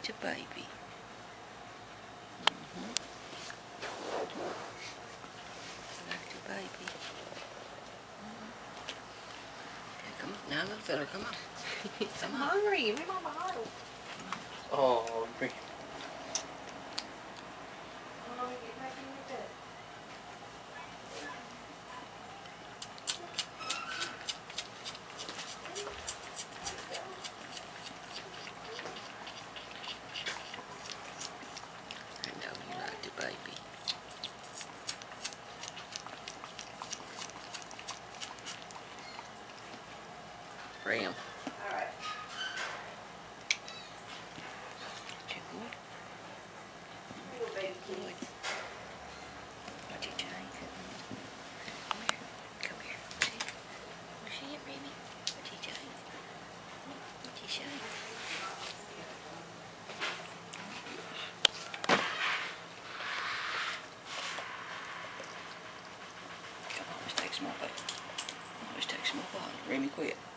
liked your baby. Liked your baby. Okay, come on. Now, little fella, come on. I'm hungry. Give me my bottle. Oh, bring. Get back in your bed. I know you liked your baby. Ram. Alright. Too good. Here you go, baby kitty. Good. What'd you take? Come here. Come here. See? What's it, Remi? What'd you take? What'd you say? Come on, let's take some more, baby. Let's take some more bottle. Remi, quit.